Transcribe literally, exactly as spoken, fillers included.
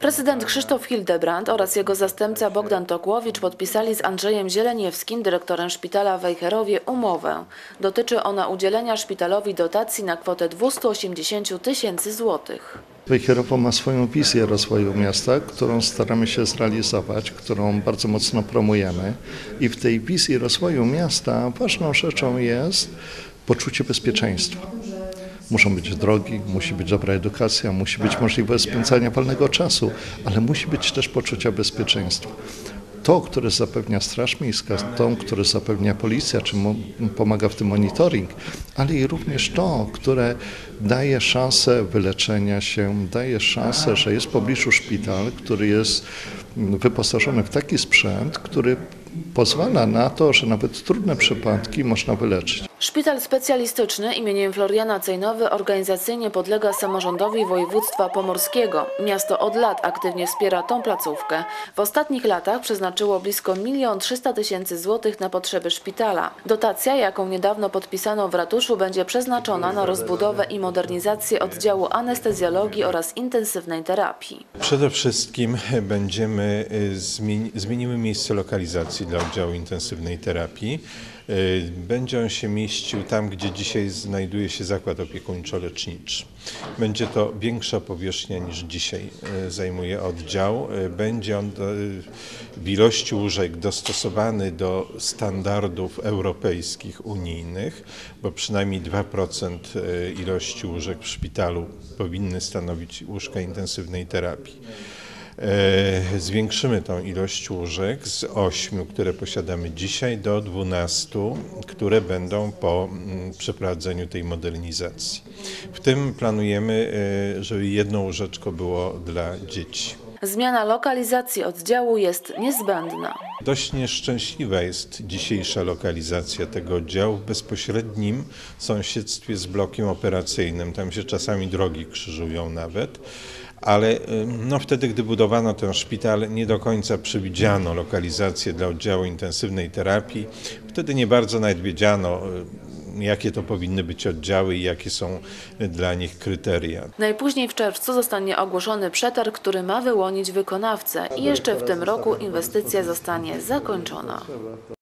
Prezydent Krzysztof Hildebrand oraz jego zastępca Bogdan Tokłowicz podpisali z Andrzejem Zieleniewskim, dyrektorem szpitala w Wejherowie, umowę. Dotyczy ona udzielenia szpitalowi dotacji na kwotę dwieście osiemdziesiąt tysięcy złotych. Wejherowo ma swoją wizję rozwoju miasta, którą staramy się zrealizować, którą bardzo mocno promujemy. I w tej wizji rozwoju miasta ważną rzeczą jest poczucie bezpieczeństwa. Muszą być drogi, musi być dobra edukacja, musi być możliwość spędzania wolnego czasu, ale musi być też poczucia bezpieczeństwa. To, które zapewnia Straż Miejska, to, które zapewnia Policja, czy pomaga w tym monitoring, ale i również to, które daje szansę wyleczenia się, daje szansę, że jest w pobliżu szpital, który jest wyposażony w taki sprzęt, który pozwala na to, że nawet trudne przypadki można wyleczyć. Szpital specjalistyczny imieniem Floriana Cejnowy organizacyjnie podlega samorządowi województwa pomorskiego. Miasto od lat aktywnie wspiera tą placówkę. W ostatnich latach przeznaczyło blisko milion trzysta tysięcy złotych na potrzeby szpitala. Dotacja, jaką niedawno podpisano w ratuszu, będzie przeznaczona na rozbudowę i modernizację oddziału anestezjologii oraz intensywnej terapii. Przede wszystkim będziemy zmieni zmieniły miejsce lokalizacji dla oddziału intensywnej terapii. Będzie on się mieścił tam, gdzie dzisiaj znajduje się zakład opiekuńczo-leczniczy. Będzie to większa powierzchnia niż dzisiaj zajmuje oddział. Będzie on w ilości łóżek dostosowany do standardów europejskich, unijnych, bo przynajmniej dwa procent ilości łóżek w szpitalu powinny stanowić łóżka intensywnej terapii. Zwiększymy tą ilość łóżek z ośmiu, które posiadamy dzisiaj, do dwunastu, które będą po przeprowadzeniu tej modernizacji. W tym planujemy, żeby jedno łóżeczko było dla dzieci. Zmiana lokalizacji oddziału jest niezbędna. Dość nieszczęśliwa jest dzisiejsza lokalizacja tego oddziału w bezpośrednim sąsiedztwie z blokiem operacyjnym. Tam się czasami drogi krzyżują nawet. Ale no, wtedy, gdy budowano ten szpital, nie do końca przewidziano lokalizację dla oddziału intensywnej terapii. Wtedy nie bardzo nawet wiedziano, jakie to powinny być oddziały i jakie są dla nich kryteria. Najpóźniej w czerwcu zostanie ogłoszony przetarg, który ma wyłonić wykonawcę i jeszcze w tym roku inwestycja zostanie zakończona.